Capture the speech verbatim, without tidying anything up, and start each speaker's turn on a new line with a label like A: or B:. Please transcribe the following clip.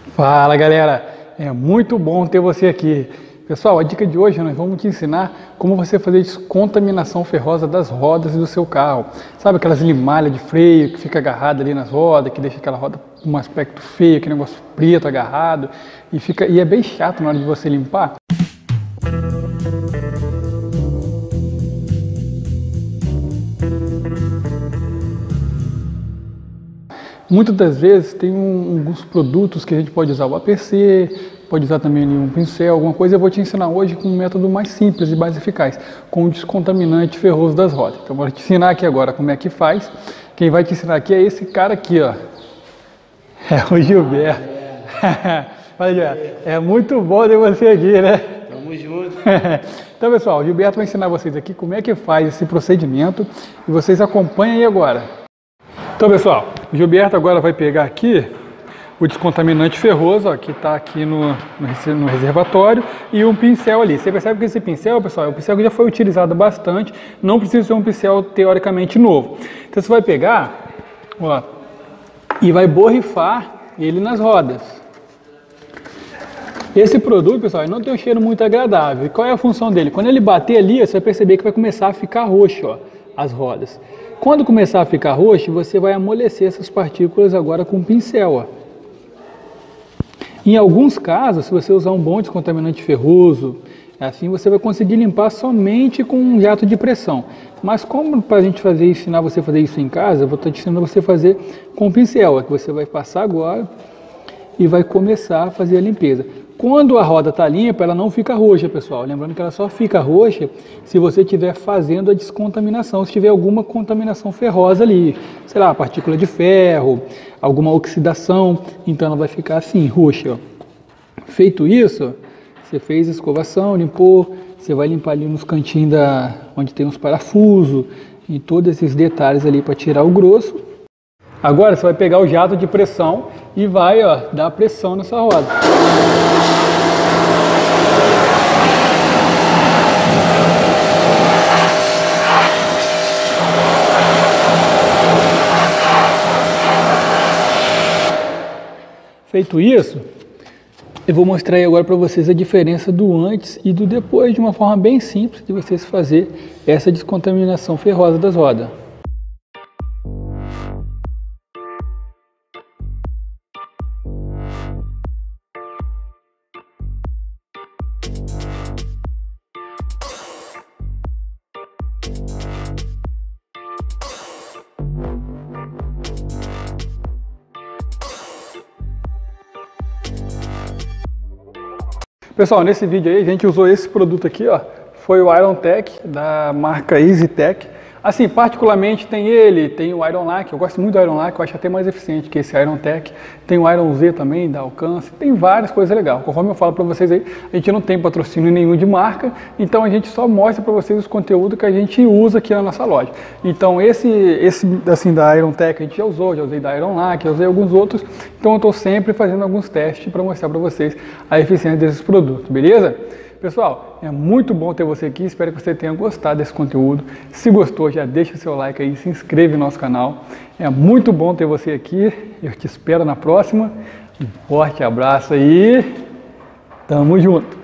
A: Fala galera, é muito bom ter você aqui. Pessoal, a dica de hoje nós vamos te ensinar como você fazer descontaminação ferrosa das rodas do seu carro. Sabe aquelas limalhas de freio que fica agarrada ali nas rodas, que deixa aquela roda com um aspecto feio, aquele negócio preto agarrado e, fica, e é bem chato na hora de você limpar? Muitas das vezes tem um, alguns produtos que a gente pode usar o A P C, pode usar também um pincel, alguma coisa. Eu vou te ensinar hoje com um método mais simples e mais eficaz, com o descontaminante ferroso das rodas. Então eu vou te ensinar aqui agora como é que faz. Quem vai te ensinar aqui é esse cara aqui, ó. É o Gilberto. Fala, Gilberto. É muito bom ter você aqui, né?
B: Tamo junto.
A: Então, pessoal, o Gilberto vai ensinar vocês aqui como é que faz esse procedimento e vocês acompanhem aí agora. Então, pessoal, o Gilberto agora vai pegar aqui o descontaminante ferroso, ó, que está aqui no, no reservatório, e um pincel ali. Você percebe que esse pincel, pessoal, é um pincel que já foi utilizado bastante, não precisa ser um pincel teoricamente novo. Então você vai pegar, ó, e vai borrifar ele nas rodas. Esse produto, pessoal, ele não tem um cheiro muito agradável. E qual é a função dele? Quando ele bater ali, você vai perceber que vai começar a ficar roxo, ó, as rodas. Quando começar a ficar roxo, você vai amolecer essas partículas agora com o pincel, ó. Em alguns casos, se você usar um bom descontaminante ferroso, assim você vai conseguir limpar somente com um jato de pressão. Mas como para a gente fazer, ensinar você a fazer isso em casa, eu vou estar te ensinando você a fazer com o pincel, ó, que você vai passar agora e vai começar a fazer a limpeza. Quando a roda está limpa, ela não fica roxa, pessoal. Lembrando que ela só fica roxa se você estiver fazendo a descontaminação, se tiver alguma contaminação ferrosa ali, sei lá, partícula de ferro, alguma oxidação, então ela vai ficar assim, roxa. Ó. Feito isso, você fez a escovação, limpou, você vai limpar ali nos cantinhos da, onde tem os parafusos e todos esses detalhes ali para tirar o grosso. Agora você vai pegar o jato de pressão e vai, ó, dar pressão nessa roda. Feito isso, eu vou mostrar aí agora para vocês a diferença do antes e do depois, de uma forma bem simples de vocês fazer essa descontaminação ferrosa das rodas. Pessoal, nesse vídeo aí a gente usou esse produto aqui, ó, foi o Iron Tech da marca EasyTech. Assim, particularmente tem ele, tem o Iron Lac, eu gosto muito do Iron Lac, eu acho até mais eficiente que esse Iron Tech. Tem o Iron Z também, da Alcance, tem várias coisas legais. Conforme eu falo para vocês aí, a gente não tem patrocínio nenhum de marca, então a gente só mostra para vocês os conteúdos que a gente usa aqui na nossa loja. Então esse, esse assim, da Iron Tech a gente já usou, já usei da Iron Lac, já usei alguns outros, então eu estou sempre fazendo alguns testes para mostrar para vocês a eficiência desses produtos, beleza? Pessoal, é muito bom ter você aqui, espero que você tenha gostado desse conteúdo. Se gostou, já deixa o seu like aí, se inscreve no nosso canal. É muito bom ter você aqui, eu te espero na próxima. Um forte abraço aí, tamo junto!